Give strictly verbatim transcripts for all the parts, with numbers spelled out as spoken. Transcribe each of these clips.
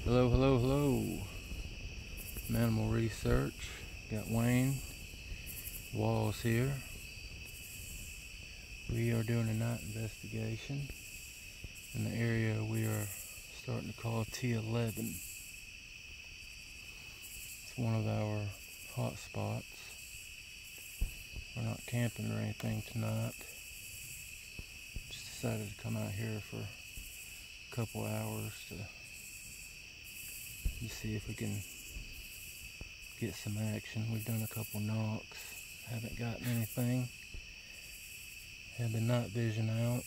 Hello, hello, hello. Mannimal Research. Got Wayne Walls here. We are doing a night investigation in the area we are starting to call T eleven. It's one of our hot spots. We're not camping or anything tonight. Just decided to come out here for a couple hours to Let's see if we can get some action. We've done a couple knocks, haven't gotten anything. Had the night vision out.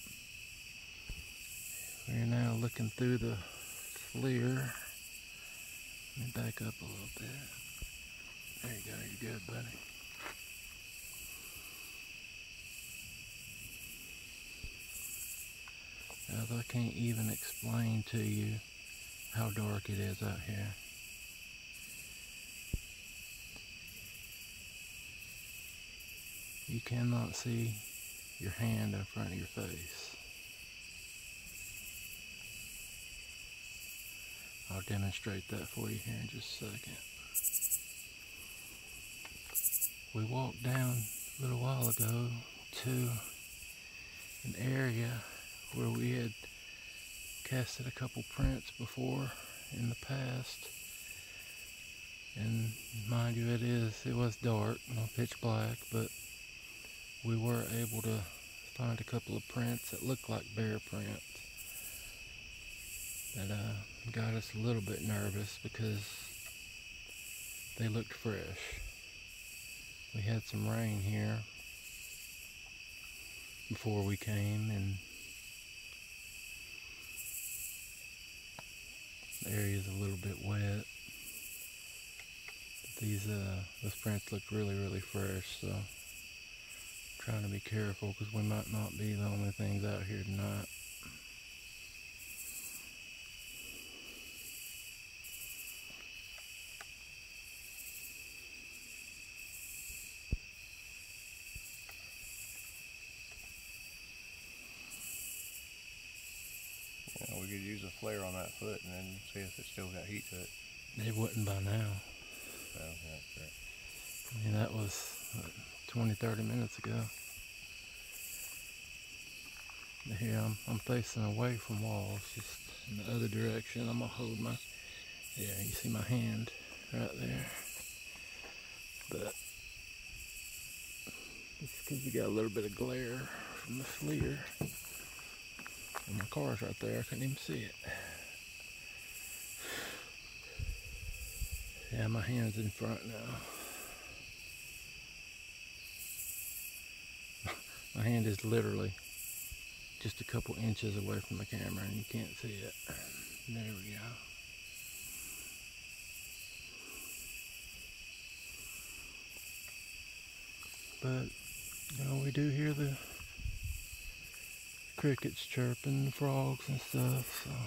We're now looking through the FLIR. Let me back up a little bit. There you go, you're good, buddy. Now, I can't even explain to you how dark it is out here. You cannot see your hand in front of your face. I'll demonstrate that for you here in just a second. We walked down a little while ago to an area where we had casted a couple prints before in the past, and mind you, it is it was dark, no pitch black, but we were able to find a couple of prints that looked like bear prints that uh, got us a little bit nervous because they looked fresh. We had some rain here before we came, and the area's a little bit wet, but these uh, those prints look really really fresh, so I'm trying to be careful because we might not be the only things out here tonight. Yeah, we could use a flare on that foot and then see if it still got heat to it. It wouldn't by now. So, yeah, correct. I mean, that was what, twenty, thirty minutes ago. But here I'm, I'm facing away from walls, just in the other direction. I'm gonna hold my, yeah, you see my hand right there. But it's because we got a little bit of glare from the FLIR. And my car's right there, I couldn't even see it. Yeah, my hand's in front now. My hand is literally just a couple inches away from the camera and you can't see it. There we go. But, you know, we do hear the crickets chirping, the frogs and stuff, so.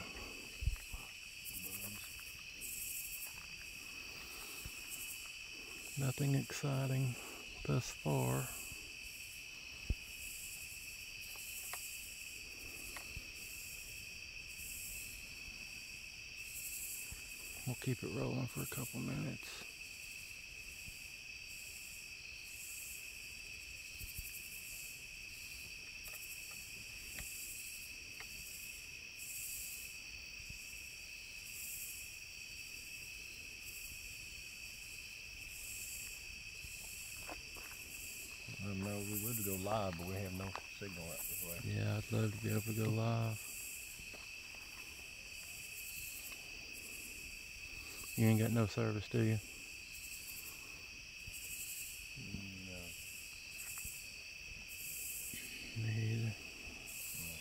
Nothing exciting thus far. We'll keep it rolling for a couple minutes. I don't know, we would go live, but we have no signal out this way. Yeah, I'd love to be able to go live. You ain't got no service, do you? No. Me either. No.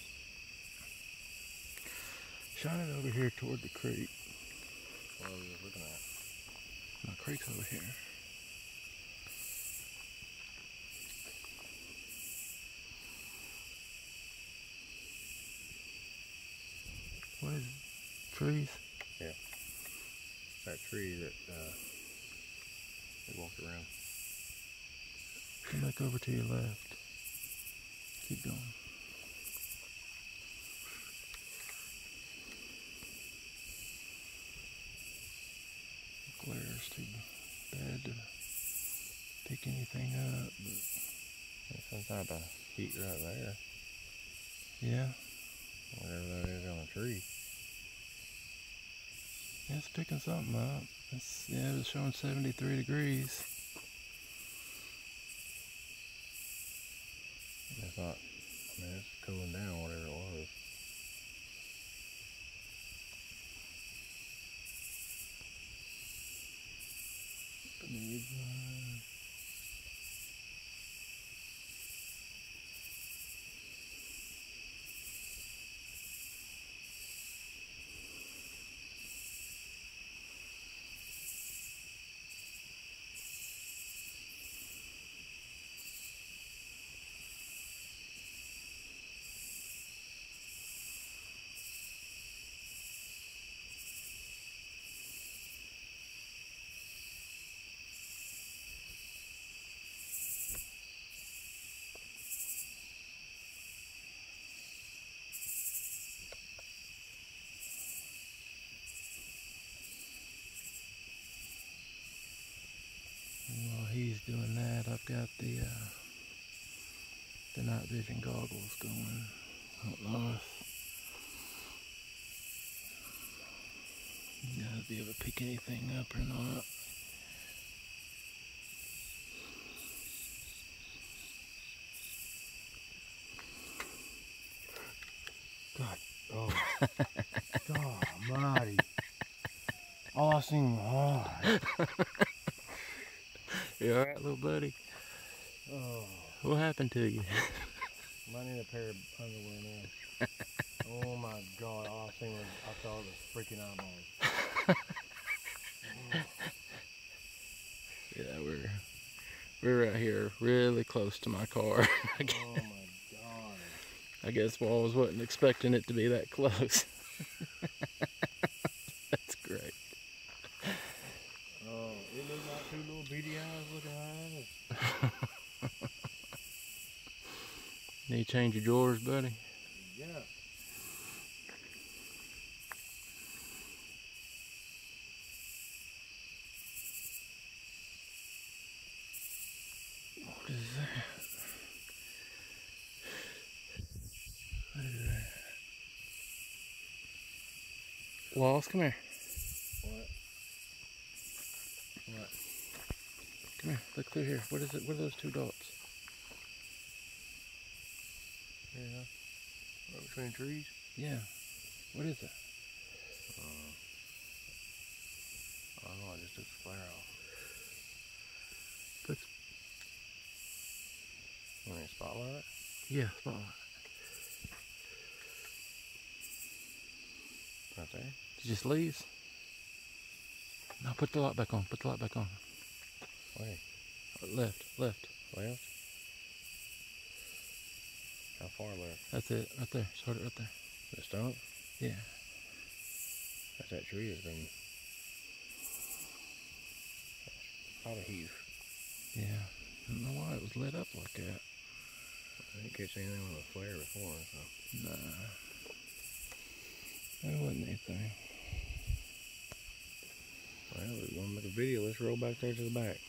Shine it over here toward the creek. What are we looking at? My creek's over here. What is it? Trees? Yeah. That tree that uh, they walked around. Come back over to your left. Keep going. glare is too bad to pick anything up. But there's some type of heat right there. Yeah. Whatever that is on the tree. Yeah, it's picking something up. It's, yeah, it's showing seventy-three degrees. I thought, man, it's cooling down, whatever it was. While he's doing that, I've got the uh, the night vision goggles going. I don't know if you gotta be able to pick anything up or not. God, oh, God almighty. All I seen was eyes. You alright, little buddy? Oh. What happened to you? I need a pair of underwear now. Oh my God, all I seen was, I saw the freaking eyeballs. Yeah, we're we're right here, really close to my car. Oh my God. I guess Walls wasn't expecting it to be that close. That's great. Oh, it looked like two little beady eyes looking eyes. Need to change your drawers, buddy? Yeah. What is that? What is that? Walls, come here. What? What? Come here. Look through here. What is it? What are those two dots? Yeah. Right between trees? Yeah. What is that? Uh, I don't know, I just took the flare off. That's... You want a spotlight? Yeah, spotlight. Right there? Just leaves? No, put the light back on. Put the light back on. Wait. Left, left. Left? How far left? That's it, right there. Start it right there. The stump? Yeah. That's that tree has been probably heat. Yeah. I don't know why it was lit up like that. I didn't catch anything with a flare before, so. Nah. There wasn't anything. Well, we want to make a video. Let's roll back there to the back.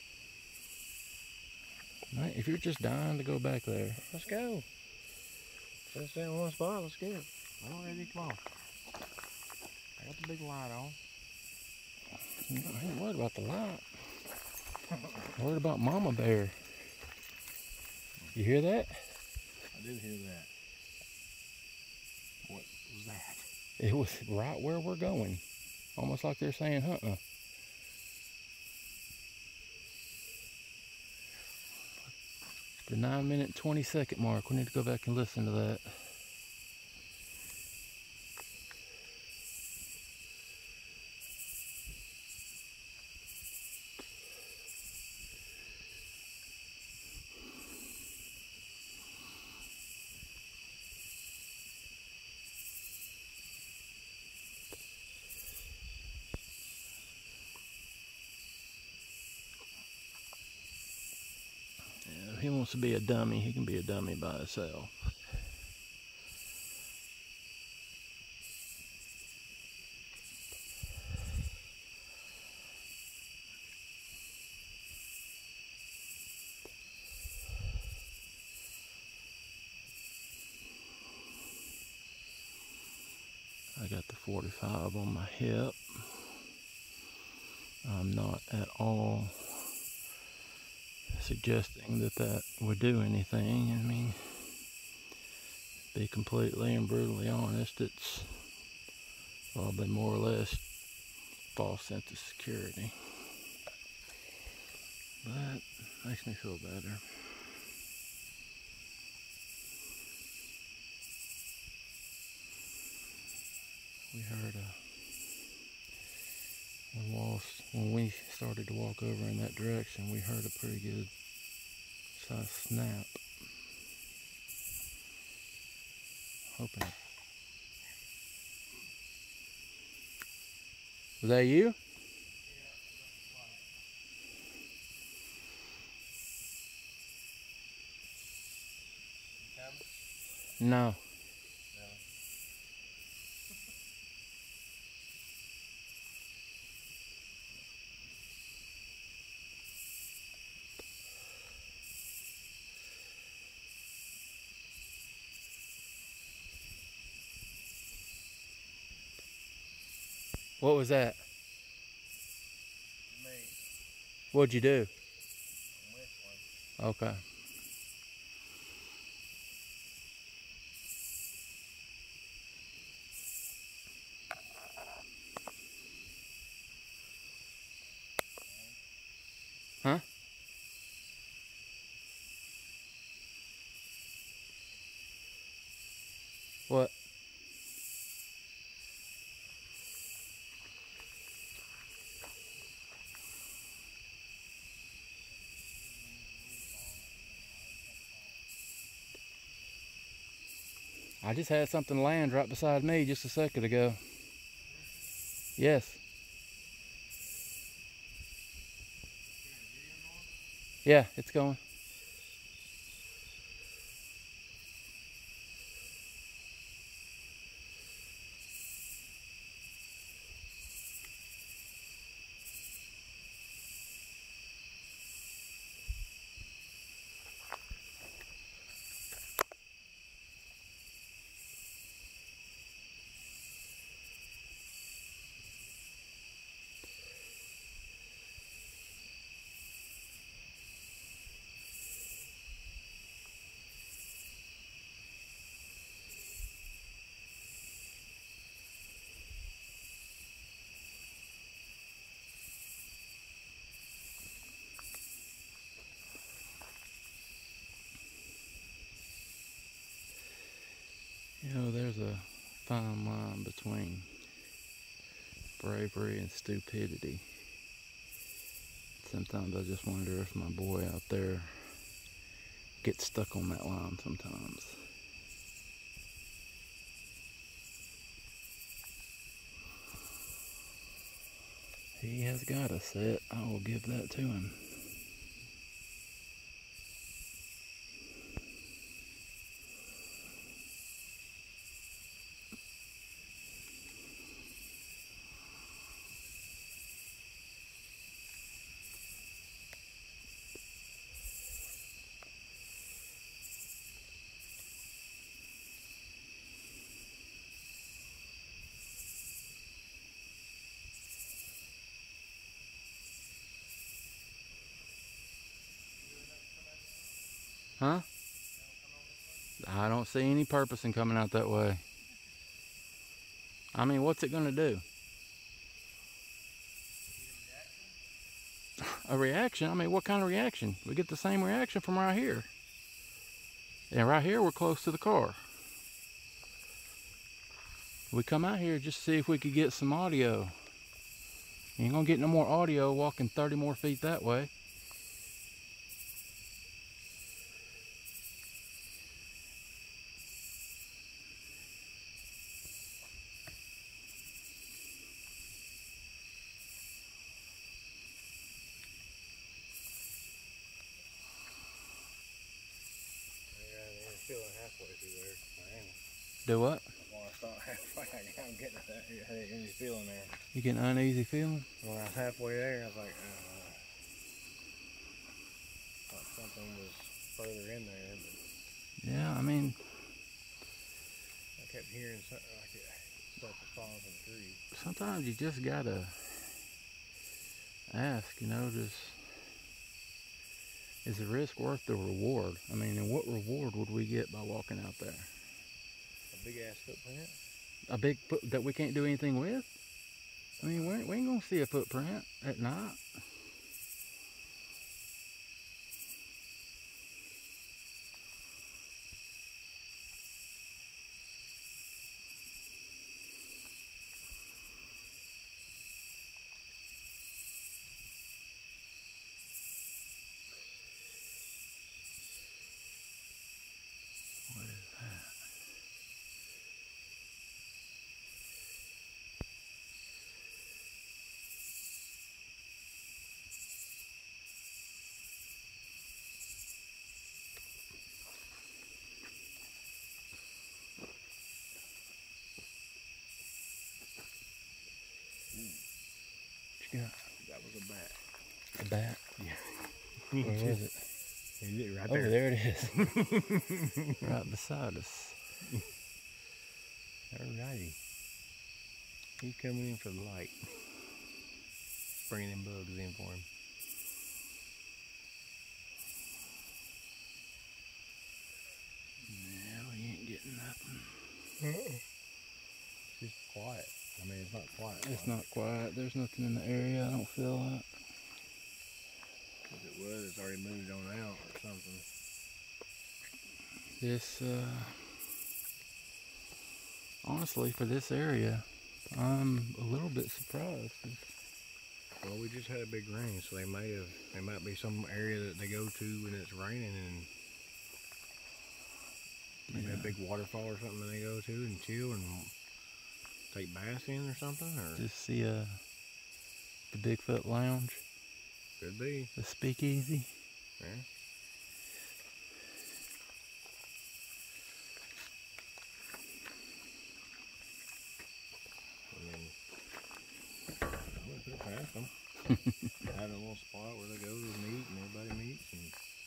Right, if you're just dying to go back there. Let's go. Let's stay in one spot. Let's get it. All ready, come on. I got the big light on. I ain't worried about the light. I'm worried about Mama Bear. You hear that? I did hear that. What was that? It was right where we're going. Almost like they're saying, uh-uh. The nine minute twenty second mark. We need to go back and listen to that. Yeah, if he wants to be a dummy, he can be a dummy by himself. I got the forty-five on my hip. I'm not at all suggesting that that would do anything. I mean, to be completely and brutally honest, it's probably more or less false sense of security. But makes me feel better. We heard a when, walls, when we started to walk over in that direction, we heard a pretty good size snap. Hoping. Was that you? No. What was that? Me. What'd you do? I'm whistling. Okay. Huh? What? I just had something land right beside me just a second ago. Yes. Yeah, it's going. You know, there's a fine line between bravery and stupidity. Sometimes I just wonder if my boy out there gets stuck on that line sometimes. He has got a set. I will give that to him. Huh? I don't see any purpose in coming out that way. I mean, what's it gonna do? A reaction? I mean, what kind of reaction? We get the same reaction from right here. And right here, we're close to the car. We come out here just to see if we could get some audio. You ain't gonna get no more audio walking thirty more feet that way. Feeling halfway through there. I am. Do what? Well, I thought halfway. I'm getting that uneasy feeling there. You getting an uneasy feeling? When I was halfway there, I was like, uh, thought something was further in there, but Yeah, I mean, I kept hearing something like it. stuff is falling from the trees. Sometimes you just gotta ask, you know, just, is the risk worth the reward? I mean, and what reward would we get by walking out there? A big ass footprint? A big foot that we can't do anything with? I mean, we ain't, we ain't gonna see a footprint at night. What is that? What you got? That was a bat. A bat? Yeah. Where was it? Right Oh, there. there it is. Right beside us. Alrighty. He's coming in for the light. Bringing them bugs in for him. Yeah, we ain't getting nothing. Uh-uh. It's just quiet. I mean, it's not quiet. It's quiet. not quiet. There's nothing in the area, I don't feel like. If it was, it's already moved on out or something. This, uh, honestly, for this area, I'm a little bit surprised. Well, we just had a big rain, so they may have, there might be some area that they go to when it's raining and maybe Yeah. a big waterfall or something they go to and chill and take baths in or something, or Just see, uh, the Bigfoot Lounge, could be. the speakeasy. Yeah. I mean, I wouldn't put it past them. Have a little spot where they go to meet and everybody meets and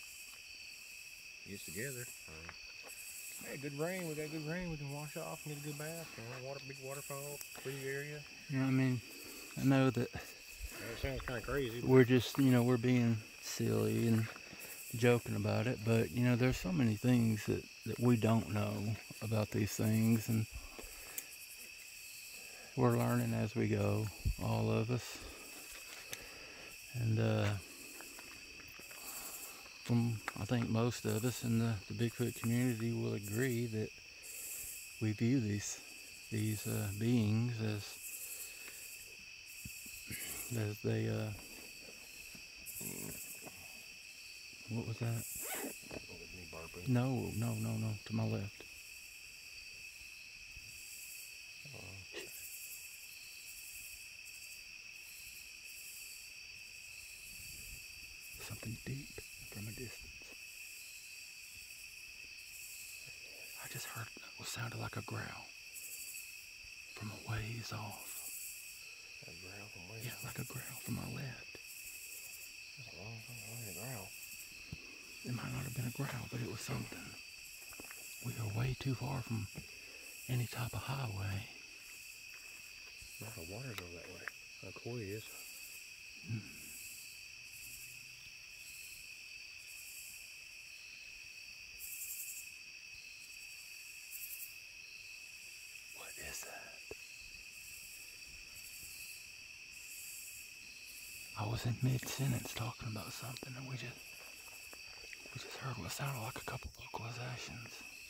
gets together. Um, hey, good rain. We got good rain. We can wash off and get a good bath. You know, water, big waterfall, pretty area. You know what I mean? I know that Yeah, it sounds kind of crazy. But we're just, you know, we're being silly and joking about it, but, you know, there's so many things that, that we don't know about these things, and we're learning as we go, all of us. And uh, from, I think most of us in the, the Bigfoot community will agree that we view these these uh, beings as as they uh, what was that? me burping. No, no, no, no, to my left. Something deep from a distance. I just heard what sounded like a growl from a ways off. A growl from where? Yeah, like a growl from my left. That's a long time away to growl. It might not have been a growl, but it was something. We are way too far from any type of highway. No, the water's over that way. How cool he is. Hmm. What is that? I was in mid-sentence talking about something, and we just we just heard what sounded like a couple vocalizations.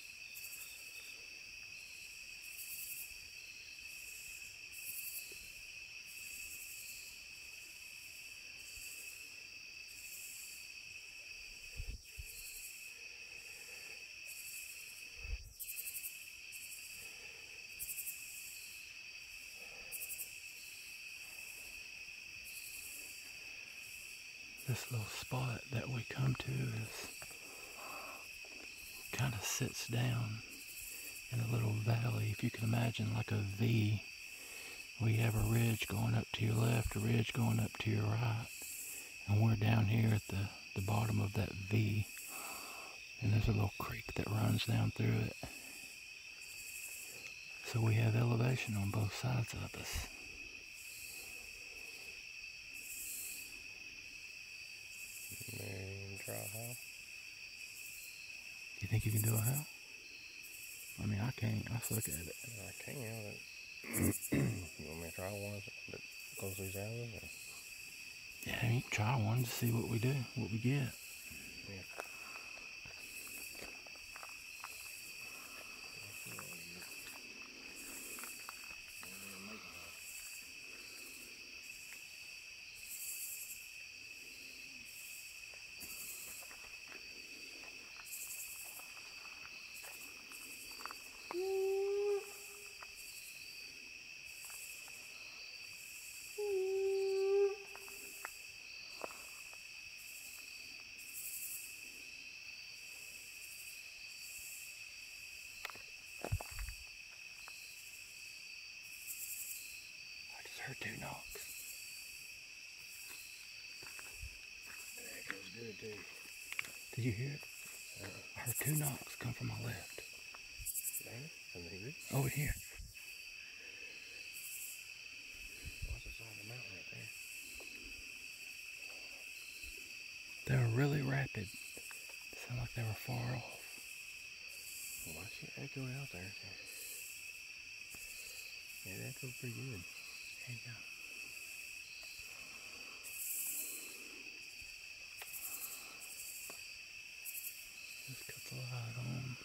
This little spot that we come to is kind of sits down in a little valley, if you can imagine, like a V. We have a ridge going up to your left, a ridge going up to your right, and we're down here at the, the bottom of that V, and there's a little creek that runs down through it. So we have elevation on both sides of us. Maybe try a how? You think you can do a how? I mean, I can't. I suck at it. I can, but you want me to try one that goes these houses? Or? Yeah, you can try one to see what we do, what we get. Yeah. I just heard two knocks. That goes good too. Did you hear it? Uh, I heard two knocks come from my left. Dang, something good. Over here. What's the side of the mountain right there? They were really rapid. It sounded like they were far off. Well, why she echoed out there? Yeah, it echoed pretty good. There you go. Let's cut the light on.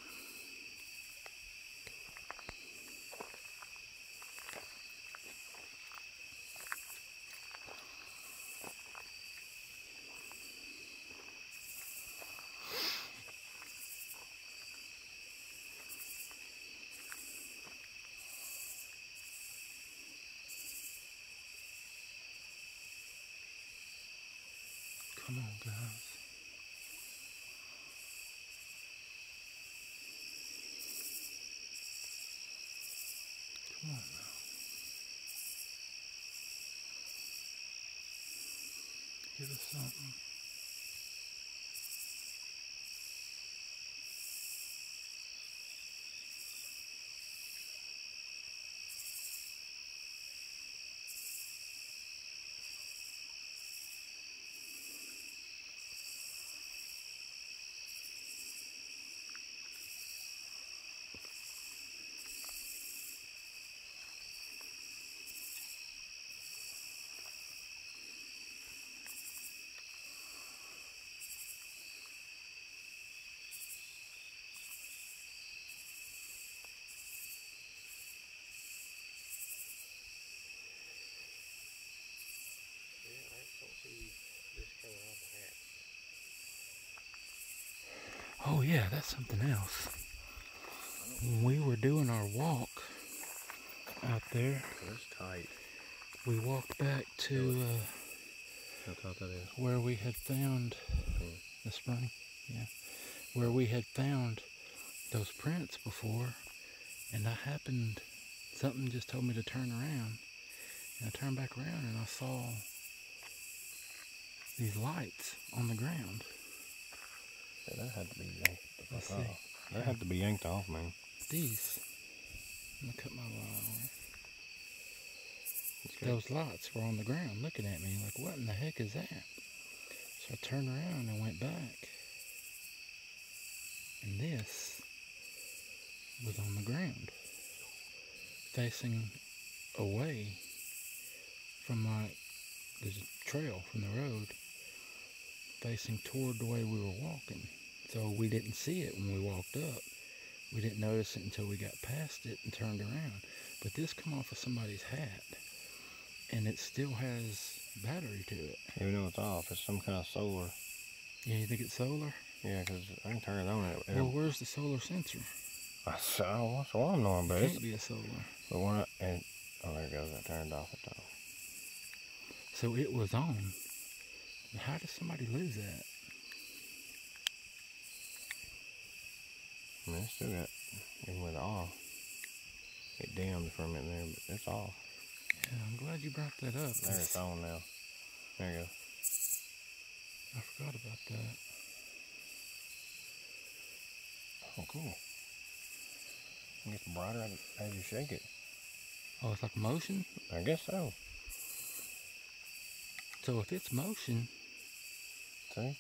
Come on, guys. Come on now. Give us something. Yeah, I just don't see this coming off the hat. Oh yeah, that's something else. When we were doing our walk out there, It's tight. we walked back to uh, How tight that is. where we had found Yeah. the spring. Yeah, where we had found those prints before, and I happened, something just told me to turn around, and I turned back around and I saw these lights on the ground. Yeah, that had to be yanked the Let's fuck see. off. That had to be yanked off, man. These, I'm gonna cut my light on. It's good. Those lights were on the ground looking at me like, what in the heck is that? So I turned around and went back, and this was on the ground, facing away from my the trail from the road, facing toward the way we were walking. So we didn't see it when we walked up. We didn't notice it until we got past it and turned around. But this come off of somebody's hat, and it still has battery to it. Yeah, we know it's off. It's some kind of solar. Yeah, you think it's solar? Yeah, because I can turn it on. It, Well, where's the solar sensor? I saw. That's what I'm knowing, but It it's. can't be a solar. But when I, and, oh, there it goes. I turned off the top. So it was on. How does somebody lose that? I mean, it's still got, even with it off, it dimmed for a minute there, but it's off. Yeah, I'm glad you brought that up. There it's on now. There you go. I forgot about that. Oh, cool. It gets brighter as you shake it. Oh, it's like motion? I guess so. So if it's motion, see?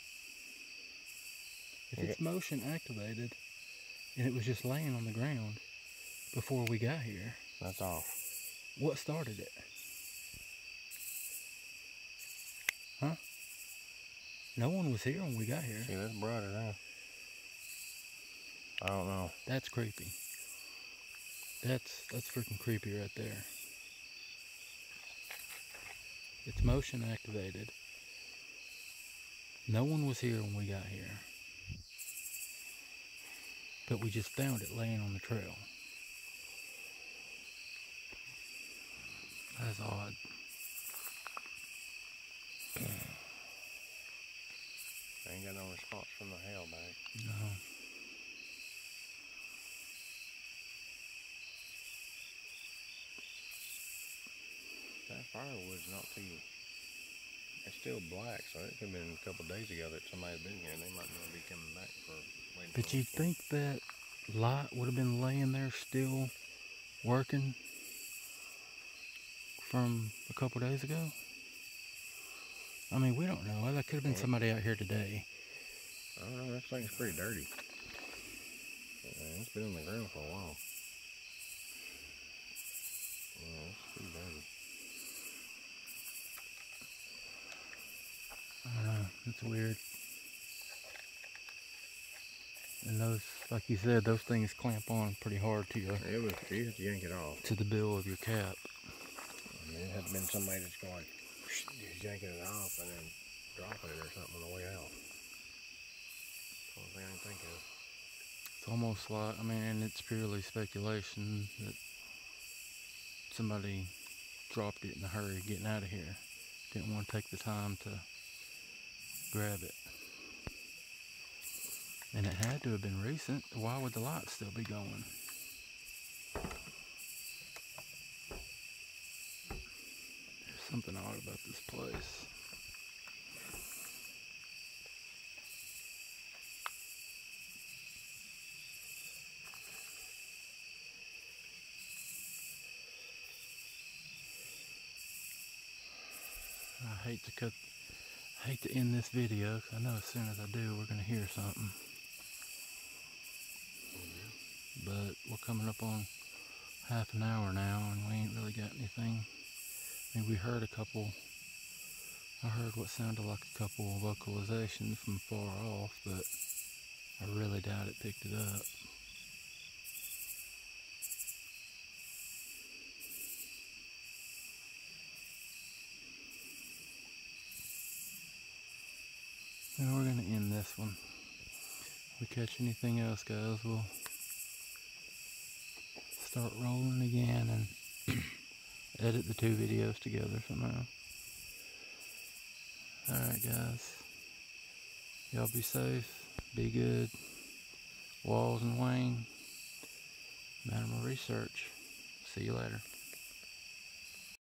If You it's get... motion activated, and it was just laying on the ground before we got here. That's off. What started it? Huh? No one was here when we got here. See, that's brighter now. I don't know. That's creepy. That's that's freaking creepy right there. It's motion activated. No one was here when we got here. But we just found it laying on the trail. That's odd. I ain't got no response from the hail back. No. That firewood's not too... It's still black, so it could have been a couple of days ago that somebody had been here and they might not be coming back for... But you'd think that light would have been laying there still working from a couple days ago? I mean, we don't know. That could have been somebody out here today. I don't know. That thing's pretty dirty. Yeah, it's been on the ground for a while. Yeah, it's pretty dirty. I don't know. It's weird. And those, like you said, those things clamp on pretty hard to your... It was, you have to yank it off. To the bill of your cap. I mean, it had been somebody that's going, just yanking it off and then dropping it or something on the way out. That's the only thing I can think of. It's almost like, I mean, and it's purely speculation that somebody dropped it in a hurry getting out of here. Didn't want to take the time to grab it. And it had to have been recent. Why would the light still be going? There's something odd about this place. I hate to cut, I hate to end this video because I know as soon as I do, we're going to hear something. But we're coming up on half an hour now and we ain't really got anything. I mean, we heard a couple, I heard what sounded like a couple of vocalizations from far off, but I really doubt it picked it up. And we're going to end this one. If we catch anything else, guys, we'll start rolling again and edit the two videos together somehow. Alright, guys. Y'all be safe. Be good. Walls and Wayne. Mannimal Research. See you later.